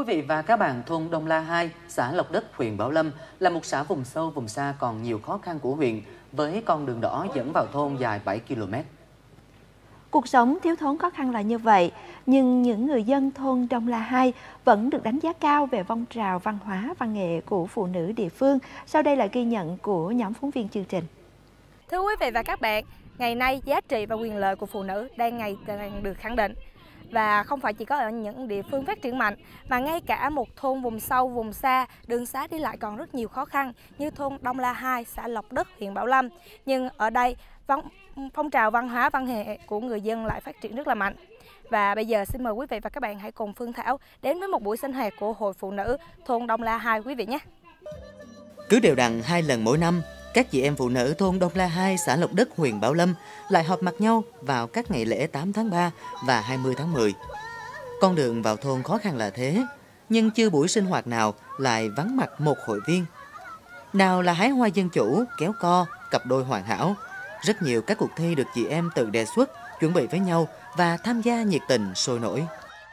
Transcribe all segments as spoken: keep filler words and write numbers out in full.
quý vị và các bạn, thôn Đông La hai, xã Lộc Đất, huyện Bảo Lâm là một xã vùng sâu, vùng xa còn nhiều khó khăn của huyện, với con đường đỏ dẫn vào thôn dài bảy ki lô mét. Cuộc sống thiếu thốn khó khăn là như vậy, nhưng những người dân thôn Đông La hai vẫn được đánh giá cao về phong trào văn hóa, văn nghệ của phụ nữ địa phương. Sau đây là ghi nhận của nhóm phóng viên chương trình. Thưa quý vị và các bạn, ngày nay giá trị và quyền lợi của phụ nữ đang ngày càng được khẳng định. Và không phải chỉ có ở những địa phương phát triển mạnh, mà ngay cả một thôn vùng sâu, vùng xa, đường xá đi lại còn rất nhiều khó khăn như thôn Đông La hai, xã Lộc Đất, huyện Bảo Lâm. Nhưng ở đây, văn, phong trào văn hóa, văn nghệ của người dân lại phát triển rất là mạnh. Và bây giờ xin mời quý vị và các bạn hãy cùng Phương Thảo đến với một buổi sinh hoạt của Hội Phụ Nữ thôn Đông La hai quý vị nhé. Cứ đều đặn hai lần mỗi năm, các chị em phụ nữ thôn Đông La hai, xã Lộc Đất, huyện Bảo Lâm lại họp mặt nhau vào các ngày lễ tám tháng ba và hai mươi tháng mười. Con đường vào thôn khó khăn là thế, nhưng chưa buổi sinh hoạt nào lại vắng mặt một hội viên. Nào là hái hoa dân chủ, kéo co, cặp đôi hoàn hảo. Rất nhiều các cuộc thi được chị em tự đề xuất, chuẩn bị với nhau và tham gia nhiệt tình, sôi nổi.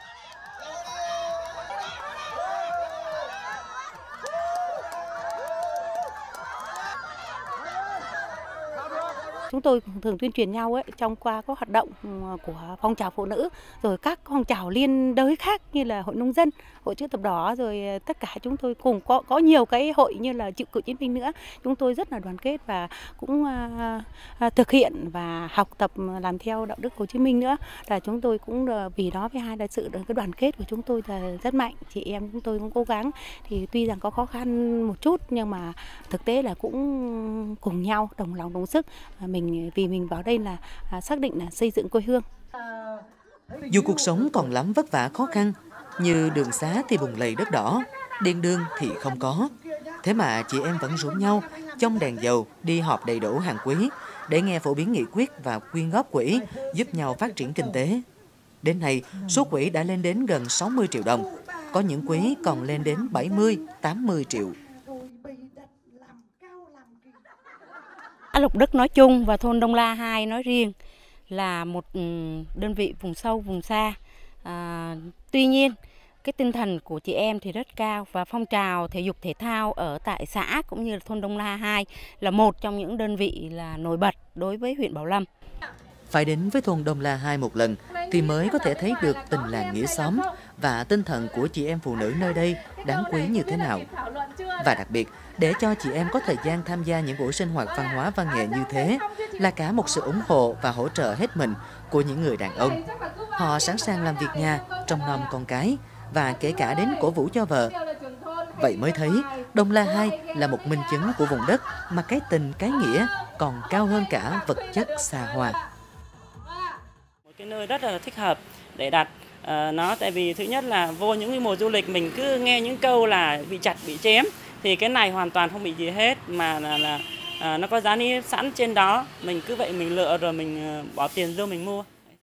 Chúng tôi thường tuyên truyền nhau ấy, trong qua các hoạt động của phong trào phụ nữ, rồi các phong trào liên đới khác như là hội nông dân, hội chữ thập đỏ, rồi tất cả chúng tôi cùng có có nhiều cái hội như là cựu cựu chiến binh nữa. Chúng tôi rất là đoàn kết và cũng uh, thực hiện và học tập làm theo đạo đức Hồ Chí Minh nữa. Là chúng tôi cũng vì đó với hai là sự cái đoàn kết của chúng tôi là rất mạnh. Chị em chúng tôi cũng cố gắng, thì tuy rằng có khó khăn một chút nhưng mà thực tế là cũng cùng nhau đồng lòng đồng sức. Mình vì mình vào đây là à, xác định là xây dựng quê hương. Dù cuộc sống còn lắm vất vả khó khăn, như đường xá thì bùn lầy đất đỏ, đèn đường thì không có. Thế mà chị em vẫn rủ nhau trong đèn dầu đi họp đầy đủ hàng quý để nghe phổ biến nghị quyết và quyên góp quỹ giúp nhau phát triển kinh tế. Đến nay, số quỹ đã lên đến gần sáu mươi triệu đồng, có những quỹ còn lên đến bảy mươi, tám mươi triệu. Xã Lộc Đất nói chung và thôn Đông La hai nói riêng là một đơn vị vùng sâu, vùng xa. À, tuy nhiên, cái tinh thần của chị em thì rất cao và phong trào thể dục thể thao ở tại xã cũng như là thôn Đông La hai là một trong những đơn vị là nổi bật đối với huyện Bảo Lâm. Phải đến với thôn Đông La hai một lần thì mới có thể thấy được tình làng nghĩa xóm và tinh thần của chị em phụ nữ nơi đây đáng quý như thế nào. Và đặc biệt, để cho chị em có thời gian tham gia những buổi sinh hoạt văn hóa văn nghệ như thế là cả một sự ủng hộ và hỗ trợ hết mình của những người đàn ông. Họ sẵn sàng làm việc nhà, trông nom con cái và kể cả đến cổ vũ cho vợ. Vậy mới thấy Đông La hai là một minh chứng của vùng đất mà cái tình, cái nghĩa còn cao hơn cả vật chất xa hoa. Một cái nơi rất là thích hợp để đặt uh, nó, tại vì thứ nhất là vô những cái mùa du lịch mình cứ nghe những câu là bị chặt, bị chém, thì cái này hoàn toàn không bị gì hết, mà là, là à, nó có giá niêm sẵn trên đó, mình cứ vậy mình lựa rồi mình bỏ tiền vô mình mua.